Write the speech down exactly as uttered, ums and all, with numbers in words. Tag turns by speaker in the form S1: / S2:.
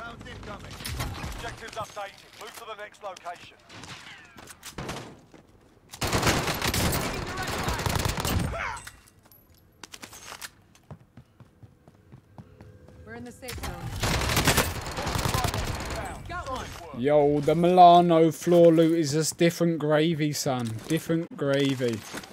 S1: Rounds incoming.
S2: Objectives updated. Move to the next location.
S3: We're in the safe zone. Got one.
S4: Yo, the Milano floor loot is just different gravy, son. Different gravy.